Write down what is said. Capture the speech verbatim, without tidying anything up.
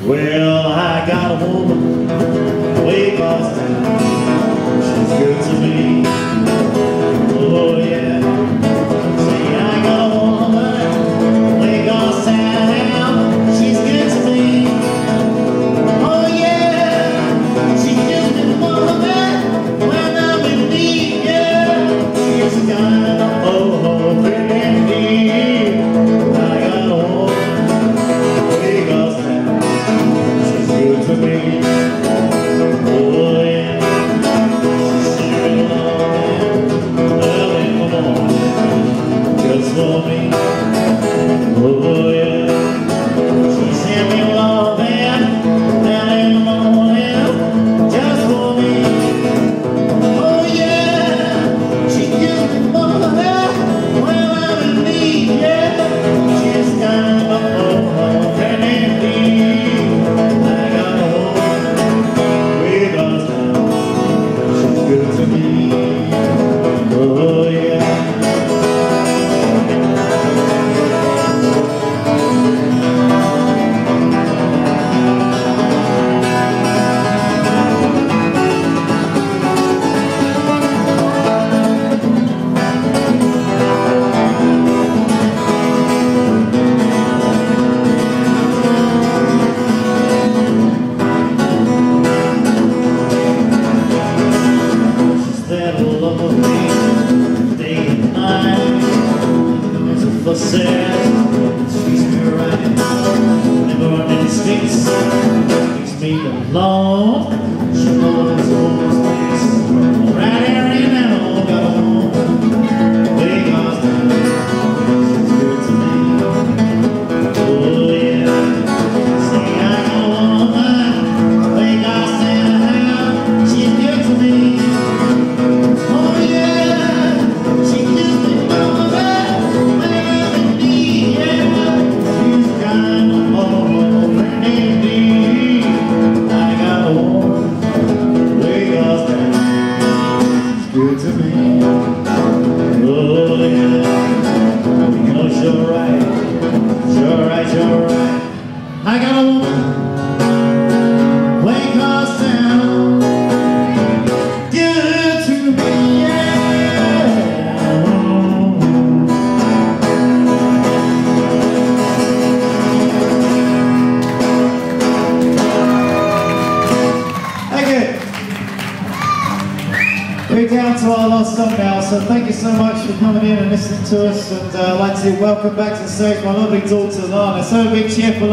Well, I got a woman way across town. She's good to me. Oh yeah. See, I got a woman way across town. She's good to me. Oh yeah. She gives me more than when I'm in need. Yeah. She's the kind of oh, pretty me. I got a woman way across town. Good to me. Oh yeah. She's singing along early in the morning just for me. Oh yeah. She sent me loving early in the morning just for me. Oh yeah. She gives me more than when I'm in need. Yeah. She's kind of a friend indeed. Good to me. Oh yeah. For sad, she's me right. Never on any sticks, makes me alone. She knows all those things. Right here and now, got a home. Way across town, she's good to me. Oh yeah. See, I got a woman. Way across town, she's good to me. Oh yeah. She gives me all that. Good to me. Oh yeah. You know, sure right. Sure right, sure right. I got a woman way across town. Good to me, yeah. Thank you. We're down to our last song now, so thank you so much for coming in and listening to us, and uh, I'd like to welcome back to the stage my lovely daughter Lana. So a big cheer for